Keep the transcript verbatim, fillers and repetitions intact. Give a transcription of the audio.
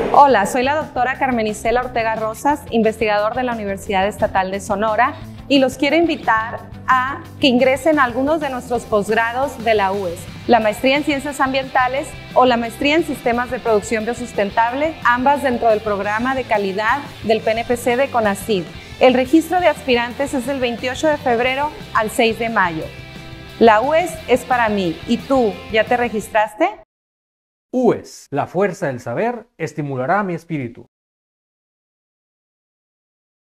Hola, soy la doctora Carmen Isela Ortega Rosas, investigador de la Universidad Estatal de Sonora, y los quiero invitar a que ingresen a algunos de nuestros posgrados de la U E S, la maestría en Ciencias Ambientales o la maestría en Sistemas de Producción Biosustentable, ambas dentro del programa de calidad del P N P C de CONACYT. El registro de aspirantes es del veintiocho de febrero al seis de mayo. La U E S es para mí. ¿Y tú, ya te registraste? U E S, la fuerza del saber, estimulará mi espíritu.